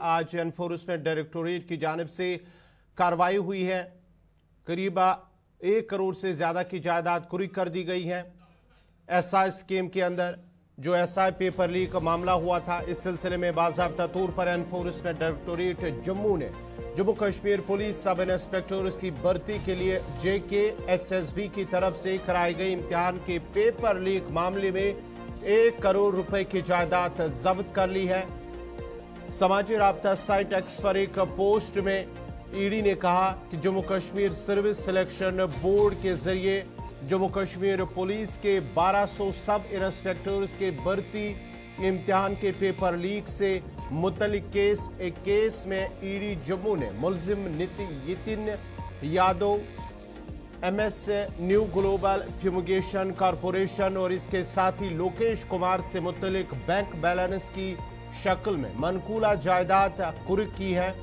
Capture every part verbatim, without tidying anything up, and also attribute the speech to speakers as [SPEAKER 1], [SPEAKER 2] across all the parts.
[SPEAKER 1] आज enforcement directorate की जानिब से कार्रवाई हुई है। करीब एक करोड़ से ज्यादा की जायदाद कुर्क कर दी गई है। एसआई स्कीम के अंदर जो एसआई पेपर लीक मामला हुआ था, इस सिलसिले में बाज़ाब्ता तौर पर एनफोर्समेंट डायरेक्टोरेट जम्मू ने Jammu Kashmir police sub inspector की भर्ती के लिए जेके एसएसबी की तरफ से कराए गए इम्तिहान के पेपर लीक मामले में एक करोड़ रुपए की जायदाद जब्त कर ली है। समाजी राब्ता साइट एक्स पर एक पोस्ट में ईडी ने कहा कि Jammu Kashmir service selection board के जरिए जम्मू कश्मीर पुलिस के बारह सौ सब इंस्पेक्टर्स के भर्ती इम्तिहान के पेपर लीक से मुतल्लिक केस एक केस में ईडी जम्मू ने मुलजिम Nitin Yadav MS new global fumigation corporation और इसके साथी लोकेश कुमार से मुतल्लिक बैंक बैलेंस की शक्ल में मनकूला जायदाद कुर्क की है।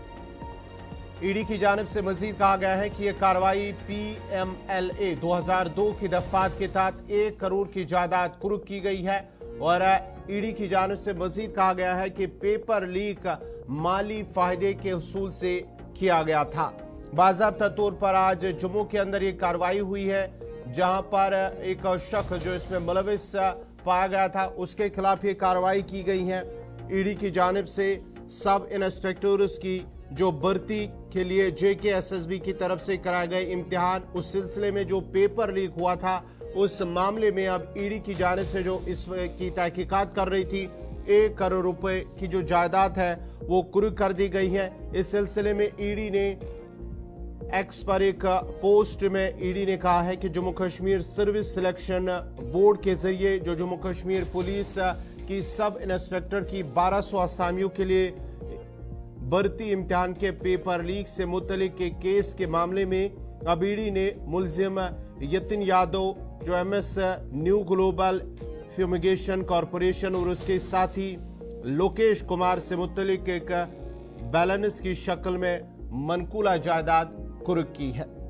[SPEAKER 1] ईडी की जानिब से मजीद कहा गया है कि यह कार्रवाई पीएमएलए दो हज़ार दो की दफात के तहत एक करोड़ की जायदाद कुर्क की गई है और ईडी की जानिब से मजीद कहा गया है कि पेपर लीक माली फायदे के उसूल से किया गया था। बाज़ाब्ता तौर पर आज जम्मू के अंदर यह कार्रवाई हुई है, जहां पर एक शख्स जो इसमें मुलविस पाया गया था उसके खिलाफ ये कार्रवाई की गई है। ईडी की जानिब से सब इंस्पेक्टर्स की जो भर्ती के लिए जेके एसएसबी की तरफ से कराए गए इम्तिहान, उस सिलसिले में जो पेपर लीक हुआ था, उस मामले में अब ईडी की जानिब से जो इसकी तहकीकात कर रही थी, एक करोड़ रुपए की जो जायदाद है वो कुर्क कर दी गई है। इस सिलसिले में ईडी ने एक्स पर एक पोस्ट में ईडी ने कहा है कि Jammu Kashmir service selection board के जरिए जो जम्मू कश्मीर पुलिस की सब इंस्पेक्टर की बारह सौ असामियों के लिए भर्ती इम्तिहान के पेपर लीक से मुतल्लिक के केस के मामले में अब ईडी ने मुलजिम नितिन यादव जो M S new global fumigation corporation और उसके साथी लोकेश कुमार से मुतल्लिक एक बैलेंस की शक्ल में मनकूला जायदाद कुर्क की है।